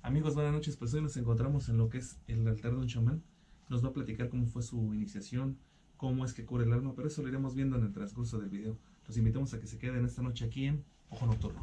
Amigos, buenas noches. Pues hoy nos encontramos en lo que es el altar de un chamán. Nos va a platicar cómo fue su iniciación, cómo es que cura el alma, pero eso lo iremos viendo en el transcurso del video. Los invitamos a que se queden esta noche aquí en Ojo Nocturno.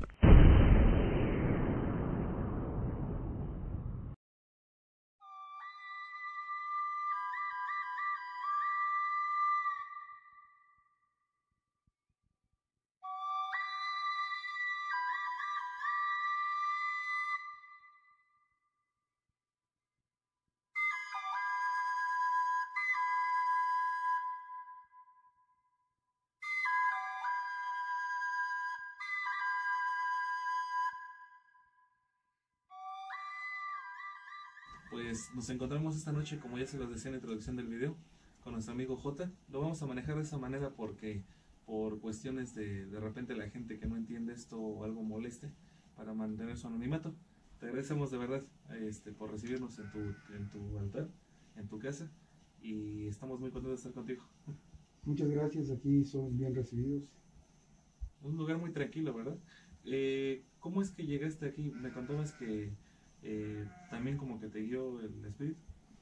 Pues nos encontramos esta noche, como ya se los decía en la introducción del video, con nuestro amigo J. Lo vamos a manejar de esa manera porque por cuestiones de repente la gente que no entiende esto o algo moleste, para mantener su anonimato. Te agradecemos de verdad por recibirnos en tu altar, en tu casa, y estamos muy contentos de estar contigo. Muchas gracias, aquí son bien recibidos. Un lugar muy tranquilo, ¿verdad? ¿Cómo es que llegaste aquí? Me contabas que también como que te guió el espíritu.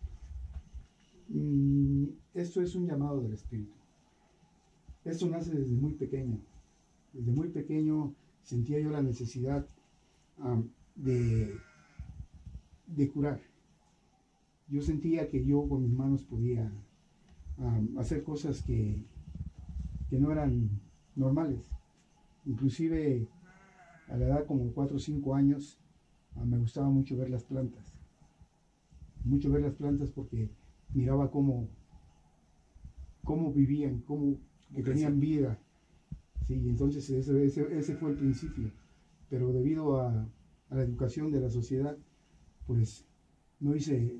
Esto es un llamado del espíritu. Esto nace desde muy pequeño. Desde muy pequeño sentía yo la necesidad de curar. Yo sentía que yo con mis manos podía hacer cosas que no eran normales. Inclusive a la edad como 4 o 5 años me gustaba mucho ver las plantas. Mucho ver las plantas porque miraba cómo vivían, que tenían vida. Sí, entonces ese fue el principio. Pero debido a la educación de la sociedad, pues no,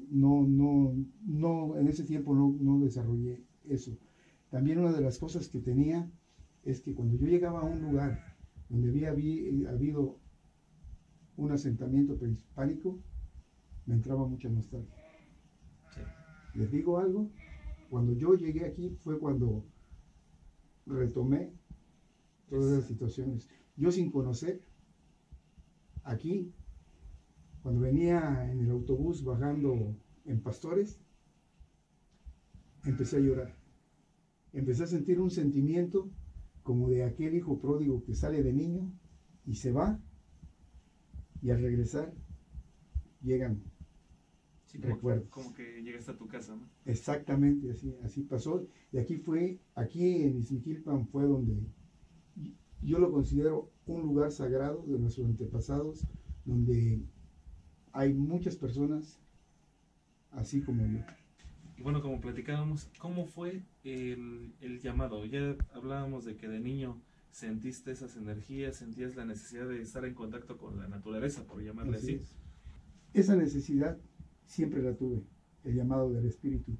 en ese tiempo no desarrollé eso. También una de las cosas que tenía es que cuando yo llegaba a un lugar donde había habido un asentamiento prehispánico, me entraba mucha nostalgia. Sí. Les digo algo, cuando yo llegué aquí fue cuando retomé todas las situaciones. Yo sin conocer, aquí, cuando venía en el autobús bajando en Pastores, empecé a llorar. Empecé a sentir un sentimiento como de aquel hijo pródigo que sale de niño y se va, y al regresar llegan Sí, recuerdos. como que llegaste a tu casa, ¿no? Exactamente, así pasó. Y aquí en Izmiquilpan fue donde yo lo considero un lugar sagrado de nuestros antepasados, donde hay muchas personas así como yo. Y bueno, como platicábamos, ¿cómo fue el llamado? Ya hablábamos de que de niño sentiste esas energías, sentías la necesidad de estar en contacto con la naturaleza, por llamarle así. Esa necesidad siempre la tuve, el llamado del espíritu.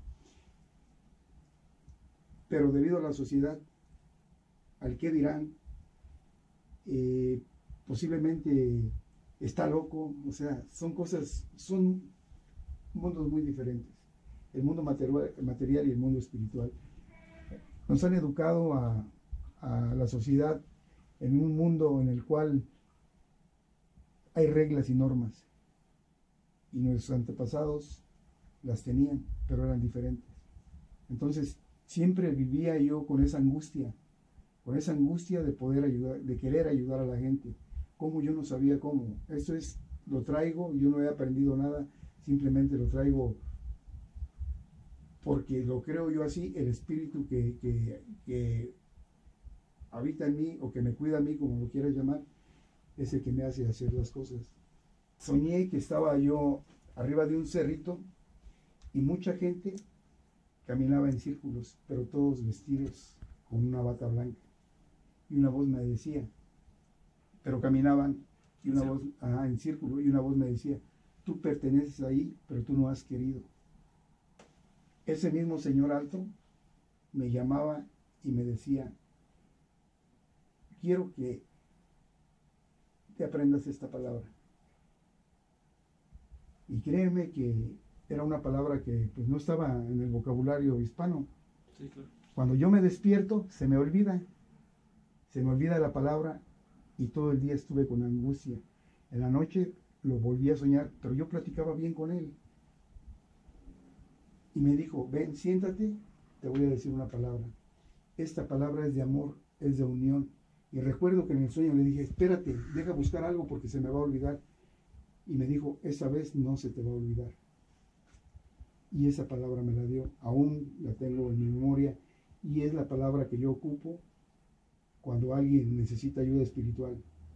Pero debido a la sociedad, al que dirán, posiblemente está loco, o sea, son mundos muy diferentes, el mundo material y el mundo espiritual. Nos han educado a la sociedad en un mundo en el cual hay reglas y normas, y nuestros antepasados las tenían, pero eran diferentes. Entonces, siempre vivía yo con esa angustia de poder ayudar, de querer ayudar a la gente. Como yo no sabía cómo. Lo traigo, yo no he aprendido nada, simplemente lo traigo porque lo creo yo así, el espíritu que habita en mí o que me cuida a mí, como lo quieras llamar, es el que me hace hacer las cosas. Soñé que estaba yo arriba de un cerrito y mucha gente caminaba en círculos, pero todos vestidos con una bata blanca. Y una voz me decía, pero caminaban y una voz en círculo, y una voz me decía, tú perteneces ahí, pero tú no has querido. Ese mismo señor alto me llamaba y me decía, quiero que te aprendas esta palabra. Y créeme que era una palabra que pues no estaba en el vocabulario hispano. Sí, claro. Cuando yo me despierto, se me olvida la palabra, y todo el día estuve con angustia. En la noche lo volví a soñar, pero yo platicaba bien con él. Y me dijo, ven, siéntate, te voy a decir una palabra. Esta palabra es de amor, es de unión. Y recuerdo que en el sueño le dije, espérate, deja buscar algo porque se me va a olvidar. Y me dijo, esa vez no se te va a olvidar. Y esa palabra me la dio, aún la tengo en mi memoria, y es la palabra que yo ocupo cuando alguien necesita ayuda espiritual.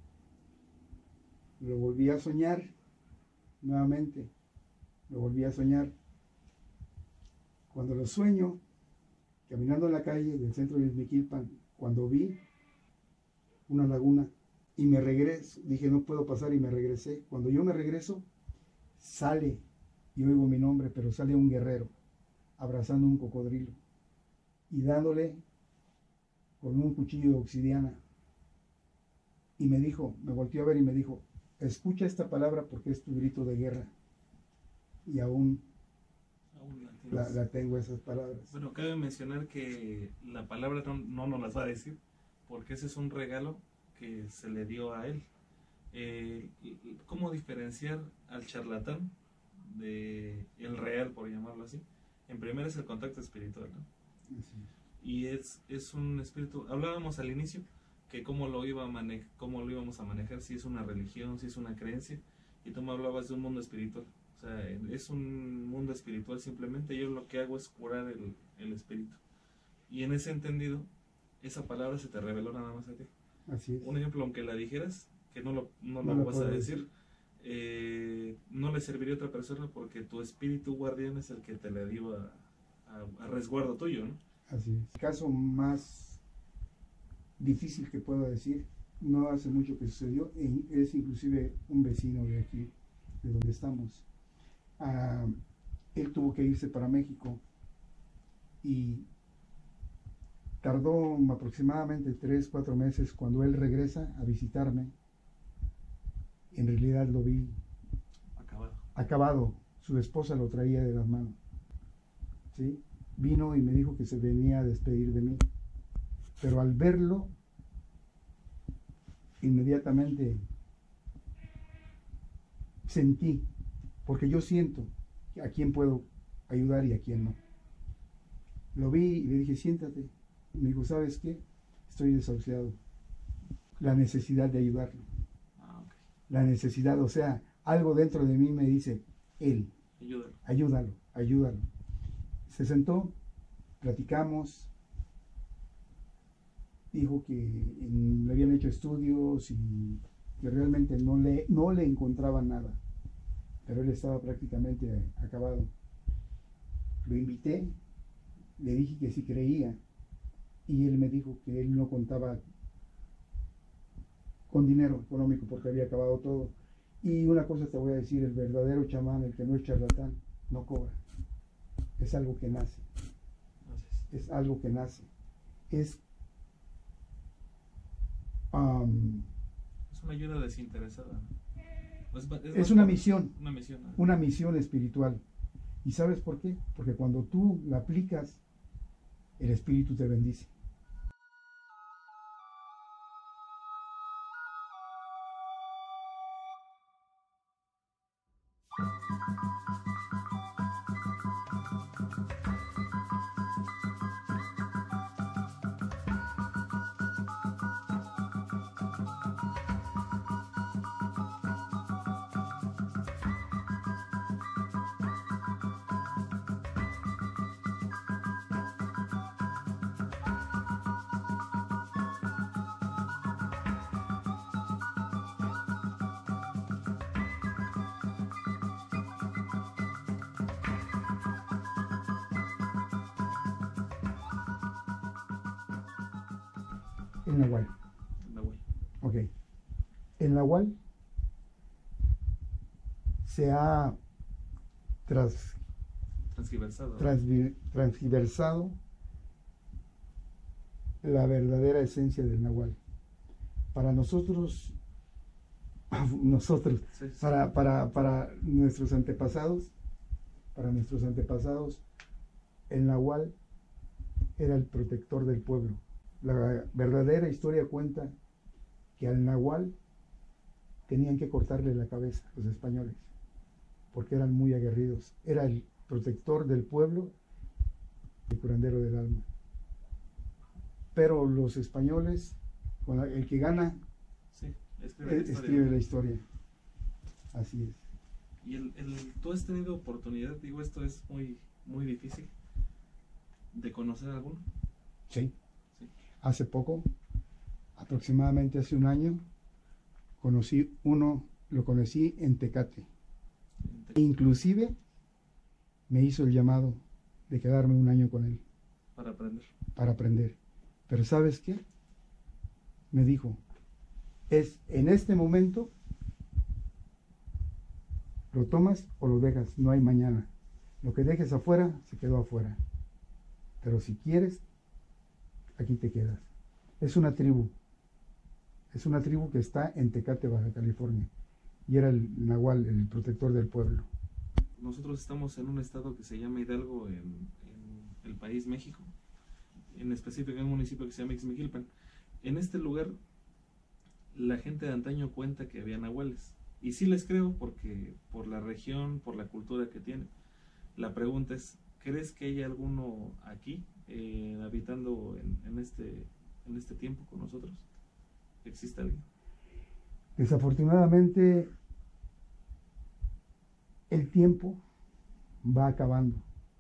Lo volví a soñar nuevamente, lo volví a soñar. Cuando lo sueño, caminando en la calle del centro de Izmiquilpan, cuando vi una laguna y me regreso, dije no puedo pasar y me regresé. Cuando yo me regreso, sale, y oigo mi nombre, pero sale un guerrero abrazando un cocodrilo y dándole con un cuchillo de obsidiana. Y me dijo, me volteó a ver y me dijo, escucha esta palabra porque es tu grito de guerra. Y aún la tengo esas palabras. Bueno, cabe mencionar que la palabra no nos las va a decir, porque ese es un regalo que se le dio a él. ¿Cómo diferenciar al charlatán de el real, por llamarlo así? En primero es el contacto espiritual, ¿no? Y es un espíritu. Hablábamos al inicio que cómo lo íbamos a manejar, si es una religión, si es una creencia, y tú me hablabas de un mundo espiritual. O sea, es un mundo espiritual simplemente. Yo lo que hago es curar el espíritu. Y en ese entendido, esa palabra se te reveló nada más a ti. Así es. Un ejemplo, aunque la dijeras, que no lo vas a decir, no le serviría a otra persona porque tu espíritu guardián es el que te le dio a resguardo tuyo, ¿no? Así es. El caso más difícil que puedo decir, no hace mucho que sucedió, es inclusive un vecino de aquí, de donde estamos. Él tuvo que irse para México y tardó aproximadamente 3-4 meses. Cuando él regresa a visitarme, en realidad lo vi acabado. Su esposa lo traía de las manos, ¿sí? Vino y me dijo que se venía a despedir de mí, pero al verlo inmediatamente sentí, porque yo siento a quién puedo ayudar y a quién no. Lo vi y le dije, siéntate. Y me dijo, ¿sabes qué? Estoy desahuciado. La necesidad de ayudarlo. Okay. La necesidad, o sea, algo dentro de mí me dice, ayúdalo. Se sentó, platicamos, dijo que le habían hecho estudios y que realmente no le encontraban nada, pero él estaba prácticamente acabado. Lo invité, le dije que sí creía, y él me dijo que él no contaba con dinero económico porque había acabado todo. Y una cosa te voy a decir, el verdadero chamán, el que no es charlatán, no cobra. Es algo que nace. Es algo que nace. Es una ayuda desinteresada. Es una misión. Una misión espiritual. ¿Y sabes por qué? Porque cuando tú la aplicas, el espíritu te bendice. El Nahual. Ok. El Nahual se ha transgiversado la verdadera esencia del Nahual. Para nosotros, sí. para nuestros antepasados, el Nahual era el protector del pueblo. La verdadera historia cuenta que al Nahual tenían que cortarle la cabeza los españoles, porque eran muy aguerridos. Era el protector del pueblo, el curandero del alma. Pero los españoles, el que gana, Sí, escribe la historia. escribe la historia. Así es. Y ¿tú has tenido oportunidad, digo, esto es muy, muy difícil, de conocer a alguno? Sí. Sí. Hace poco, aproximadamente hace un año, lo conocí en Tecate. Inclusive me hizo el llamado de quedarme un año con él. Para aprender. Pero ¿sabes qué? Me dijo, en este momento, lo tomas o lo dejas, no hay mañana. Lo que dejes afuera, se quedó afuera. Pero si quieres, aquí te quedas. Es una tribu que está en Tecate, Baja California. Y era el Nahual, el protector del pueblo. Nosotros estamos en un estado que se llama Hidalgo, en el país México, en específico en un municipio que se llama Ixmiquilpan. En este lugar, la gente de antaño cuenta que había nahuales. Y sí les creo porque por la región, por la cultura que tiene. La pregunta es, ¿crees que hay alguno aquí, habitando en este tiempo con nosotros? ¿Existe alguien? Desafortunadamente, el tiempo va acabando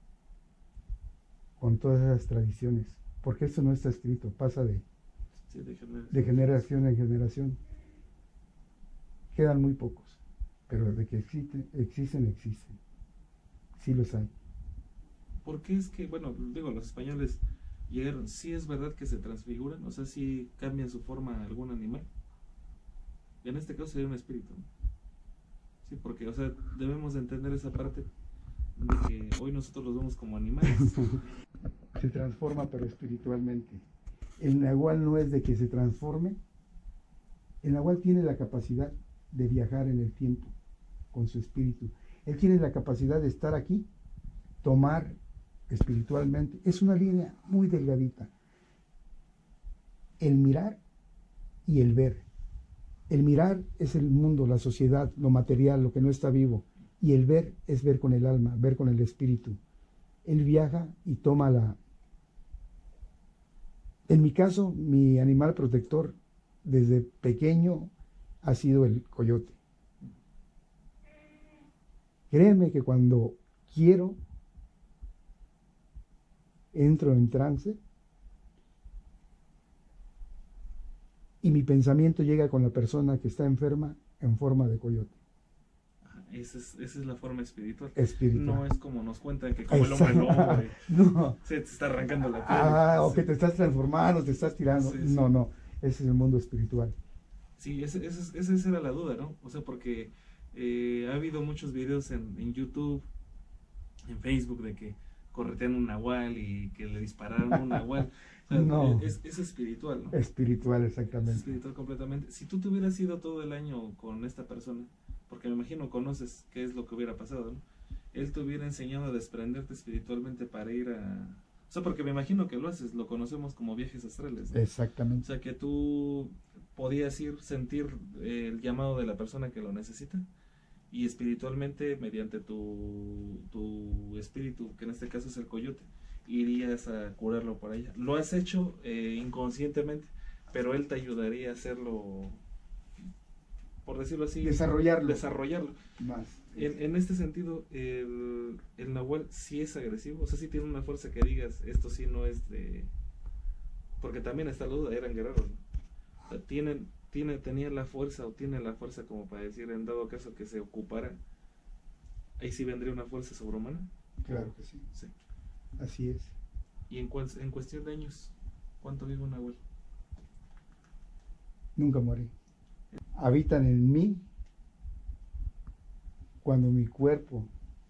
con todas esas tradiciones, porque esto no está escrito, pasa de generación en generación. Quedan muy pocos, pero de que existen. Sí los hay. ¿Por qué es que, bueno, digo, los españoles llegaron, sí es verdad que se transfiguran, o sea, sí cambian su forma a algún animal? Y en este caso sería un espíritu, ¿no? Sí, porque, o sea, debemos de entender esa parte de que hoy nosotros los vemos como animales. Se transforma, pero espiritualmente. El nahual no es de que se transforme. El nahual tiene la capacidad de viajar en el tiempo con su espíritu. Él tiene la capacidad de estar aquí, tomar espiritualmente. Es una línea muy delgadita. El mirar y el ver. El mirar es el mundo, la sociedad, lo material, lo que no está vivo. Y el ver es ver con el alma, ver con el espíritu. Él viaja y toma En mi caso, mi animal protector desde pequeño ha sido el coyote. Créeme que cuando quiero, entro en trance y mi pensamiento llega con la persona que está enferma en forma de coyote. Esa es la forma espiritual. Espiritual. No es como nos cuentan que como el hombre lobo no. se te está arrancando la piel. O que te estás transformando, te estás tirando. Sí. No, ese es el mundo espiritual. Sí, esa era la duda, ¿no? O sea, porque ha habido muchos videos en YouTube, en Facebook, de que corretean un nahual y que le dispararon un nahual. O sea, no. Es espiritual, ¿no? Espiritual, exactamente. Es espiritual completamente. Si tú te hubieras ido todo el año con esta persona, porque me imagino conoces qué es lo que hubiera pasado, ¿no? Él te hubiera enseñado a desprenderte espiritualmente para ir a... O sea, porque me imagino que lo haces, lo conocemos como viajes astrales, ¿no? Exactamente. O sea, que tú podías sentir el llamado de la persona que lo necesita y espiritualmente, mediante tu espíritu, que en este caso es el coyote, irías a curarlo por allá. Lo has hecho inconscientemente, pero él te ayudaría a hacerlo, por decirlo así, desarrollarlo. Más. En este sentido, el nahual sí es agresivo, o sea, sí tiene una fuerza que digas, esto sí no es de... Porque también está la duda, eran guerreros, ¿no? O sea, tenían la fuerza o tienen la fuerza como para decir, en dado caso que se ocupara, ahí sí vendría una fuerza sobrehumana. Claro que sí. Sí. Así es. Y en cuestión de años, ¿cuánto vive un nahual? Nunca muere. Habitan en mí cuando mi cuerpo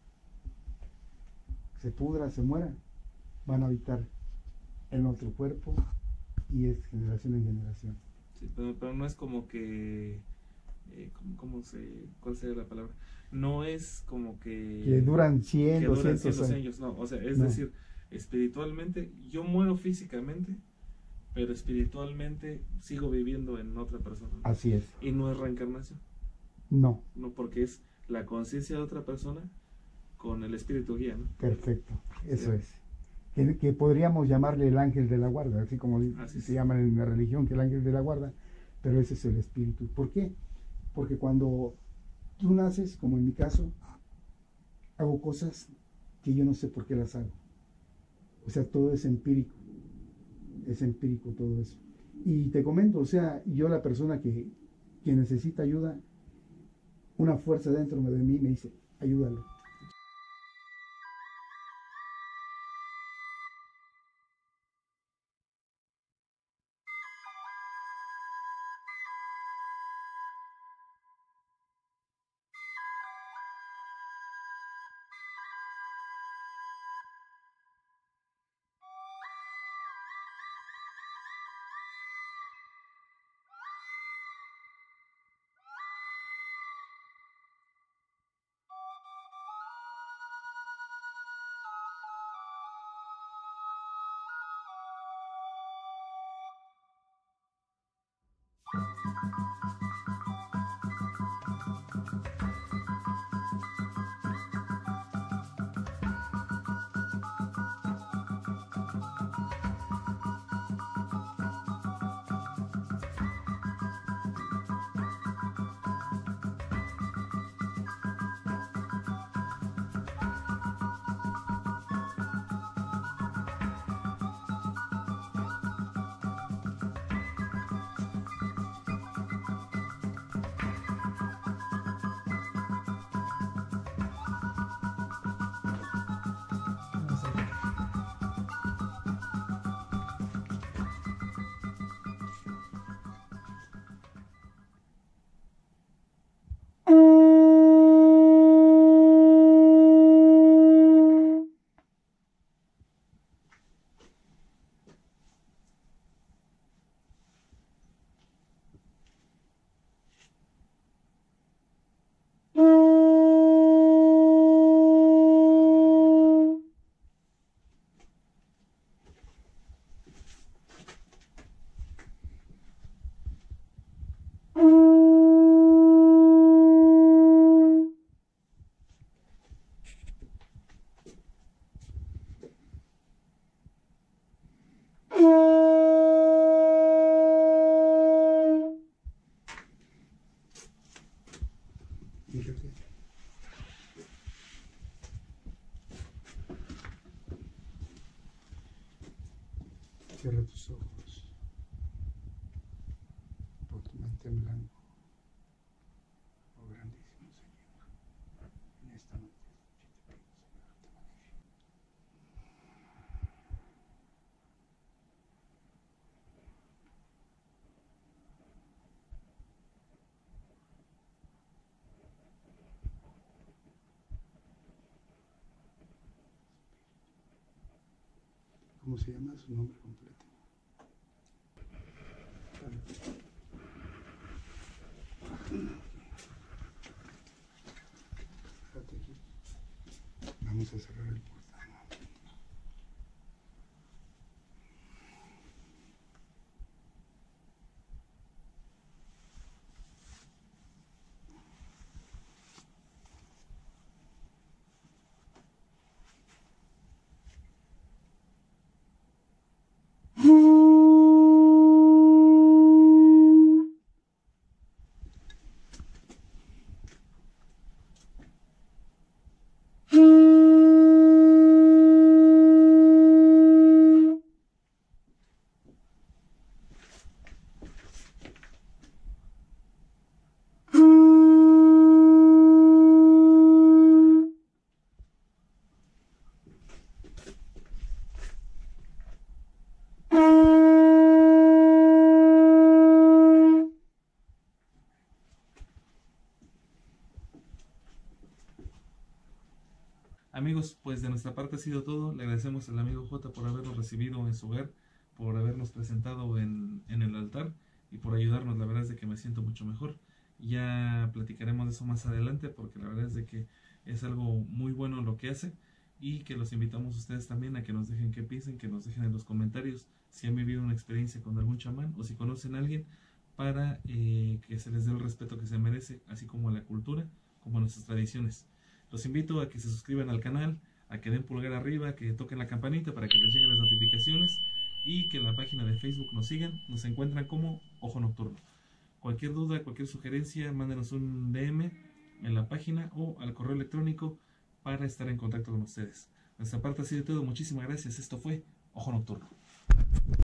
se pudra, se muera, van a habitar en otro cuerpo y es generación en generación. Sí, pero no es como que ¿cuál sería la palabra? No es como que duran 100, que 200 años, no, o sea, es no. decir, espiritualmente yo muero físicamente, pero espiritualmente sigo viviendo en otra persona. Así es. Y no es reencarnación. No, No, porque es la conciencia de otra persona con el espíritu guía, ¿no? perfecto, eso Ya. es. Que podríamos llamarle el ángel de la guarda, así como Así se es. llama en la religión, que el ángel de la guarda, pero ese es el espíritu. ¿Por qué? Porque cuando tú naces, como en mi caso, hago cosas que yo no sé por qué las hago. O sea, todo es empírico todo eso. Y te comento, o sea, yo la persona que necesita ayuda, una fuerza dentro de mí me dice, ayúdalo. Fíjate, cierra tus ojos, por tu mente en blanco, oh grandísimo Señor, en esta noche, yo te pido, Señor, te magnifico. ¿Cómo se llama su nombre completo? Quédate aquí. Vamos a cerrar el portal. Amigos, pues de nuestra parte ha sido todo. Le agradecemos al amigo J por habernos recibido en su hogar, por habernos presentado en el altar y por ayudarnos. La verdad es de que me siento mucho mejor. Ya platicaremos de eso más adelante porque la verdad es de que es algo muy bueno lo que hace y que los invitamos a ustedes también a que nos dejen qué piensen, que nos dejen en los comentarios si han vivido una experiencia con algún chamán o si conocen a alguien para que se les dé el respeto que se merece, así como a la cultura, como a nuestras tradiciones. Los invito a que se suscriban al canal, a que den pulgar arriba, que toquen la campanita para que les lleguen las notificaciones y que en la página de Facebook nos sigan. Nos encuentran como Ojo Nocturno. Cualquier duda, cualquier sugerencia, mándenos un DM en la página o al correo electrónico para estar en contacto con ustedes. De nuestra parte ha sido todo. Muchísimas gracias. Esto fue Ojo Nocturno.